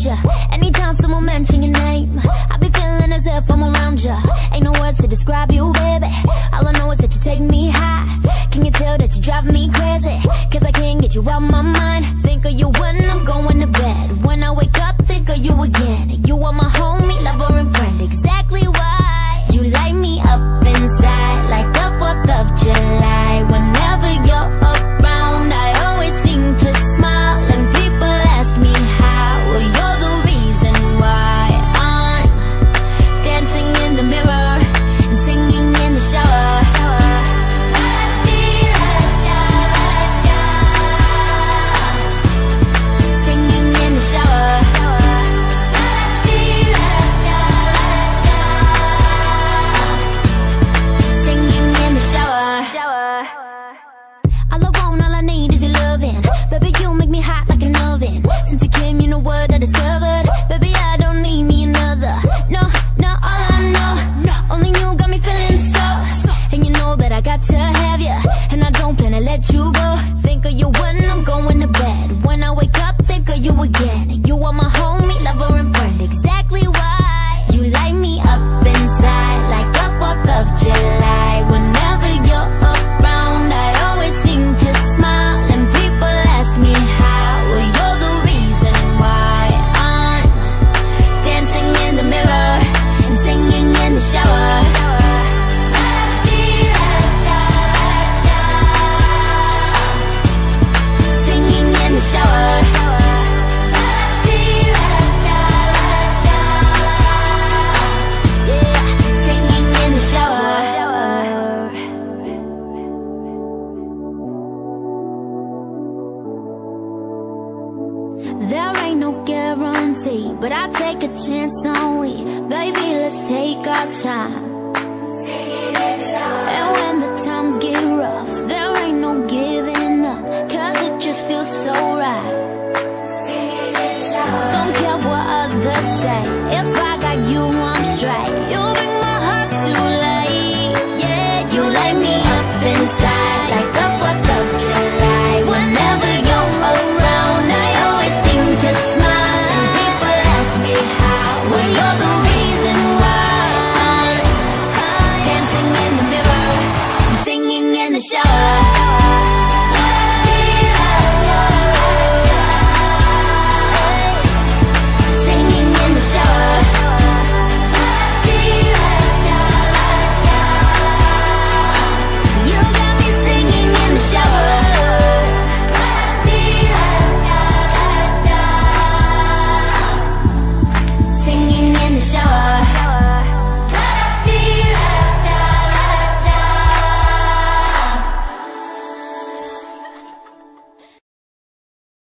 ya. Anytime someone mention your name, I be feeling as if I'm around ya. Ain't no words to describe you, baby. All I know is that you take me high. Can you tell that you drive me crazy? Cause I can't get you out my mind. Think of you when I'm going to bed. When I wake up, think of you again. You are my homie, lover and friend. Exactly why you light me up inside like the 4th of July. Whenever you're around, I always seem to smile. And people ask me how. Well, you're the reason why I'm dancing in the mirror and singing in the shower. Singing in the shower. Singing in the shower. All I want, all I need is your loving. Baby, you make me hot like an oven. Since you came, you know what I discovered. Baby, I don't need me another. No, no, all I know, only you got me feeling so. And you know that I got to have you, and I don't plan to let you go. Think of you when I'm going to bed. When I wake up, think of you again. You are my homie, lover and friend. Exactly why you light me up inside like the 4th of July. Whenever you're around, I always seem to smile. And people ask me how. Well, you're the reason why I'm dancing in the mirror and singing in the shower. Singing in the shower. Yeah, singing in the shower. There ain't no guarantee, but I take a chance on we. Baby, let's take our time. And when the times get rough, there ain't no giving up, cause it just feels so right. Don't care what others say, if I got you, I'm straight. You bring my heart to life, yeah. You light me up inside like the 4th of July. Whenever you're around, I always seem to smile. And people ask me how. Well, you're the